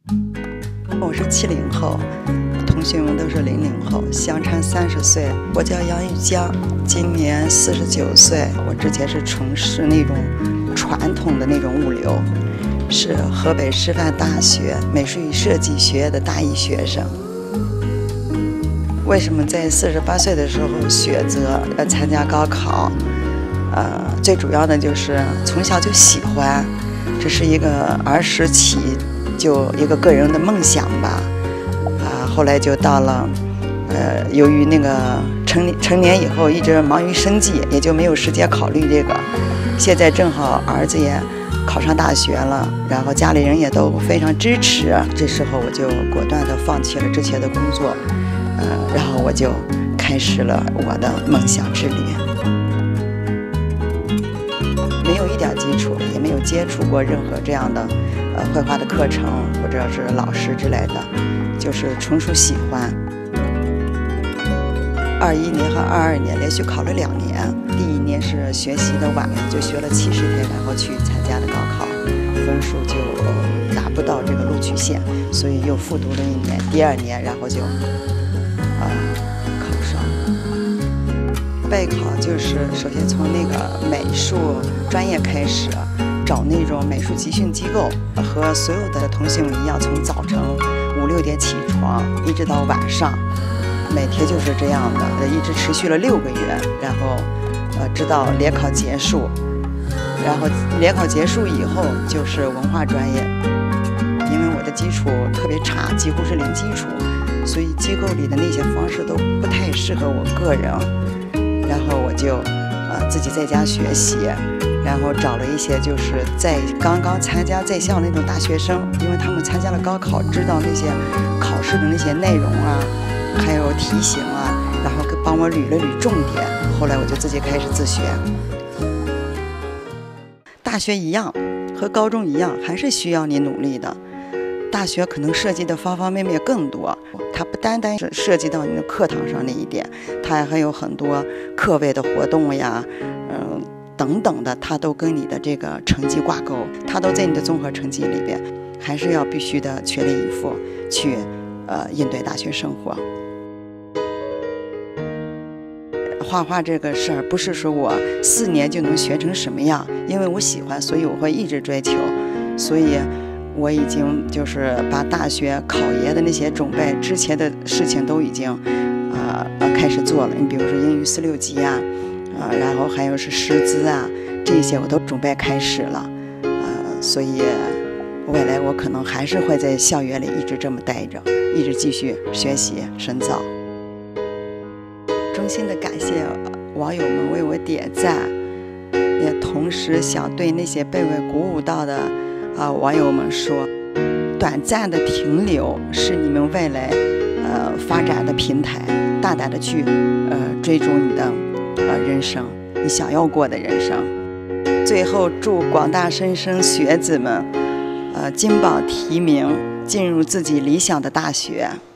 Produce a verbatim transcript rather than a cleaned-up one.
我是七零后，同学们都是零零后，相差三十岁。我叫杨玉江，今年四十九岁。我之前是从事那种传统的那种物流，是河北师范大学美术与设计学院的大一学生。为什么在四十八岁的时候选择要参加高考？呃，最主要的就是从小就喜欢，这是一个儿时起就一个个人的梦想吧。啊，后来就到了，呃，由于那个成成年以后一直忙于生计，也就没有时间考虑这个。现在正好儿子也考上大学了，然后家里人也都非常支持，这时候我就果断地放弃了之前的工作，呃，然后我就开始了我的梦想之旅。没有一点基础，也没有接触过任何这样的呃绘画的课程或者是老师之类的，就是纯属喜欢。二一年和二二年连续考了两年，第一年是学习的晚，就学了七十天，然后去参加的高考，分数就达不到这个录取线，所以又复读了一年。第二年，然后就呃考上。备考就是首先从那个美术专业开始，找那种美术集训机构，和所有的同学们一样，从早晨五六点起床，一直到晚上，每天就是这样的，一直持续了六个月，然后呃直到联考结束，然后联考结束以后就是文化专业，因为我的基础特别差，几乎是零基础，所以机构里的那些方式都不太适合我个人。然后我就呃自己在家学习，然后找了一些就是在刚刚参加在校那种大学生，因为他们参加了高考，知道那些考试的那些内容啊，还有题型啊，然后帮我捋了捋重点。后来我就自己开始自学。大学一样，和高中一样，还是需要你努力的。大学可能涉及的方方面面更多，它不单单是涉及到你的课堂上那一点，它还有很多课外的活动呀，嗯、呃、等等的，它都跟你的这个成绩挂钩，它都在你的综合成绩里边，还是要必须的全力以赴去呃应对大学生活。画画这个事儿不是说我四年就能学成什么样，因为我喜欢，所以我会一直追求，所以我已经就是把大学考研的那些准备之前的事情都已经啊、呃、开始做了。你比如说英语四六级啊，啊、呃，然后还有是师资啊，这些我都准备开始了，呃，所以未来我可能还是会在校园里一直这么待着，一直继续学习深造。衷心的感谢网友们为我点赞，也同时想对那些被我鼓舞到的啊，网友们说，短暂的停留是你们未来呃发展的平台，大胆的去呃追逐你的呃人生，你想要过的人生。最后祝广大莘莘学子们呃金榜题名，进入自己理想的大学。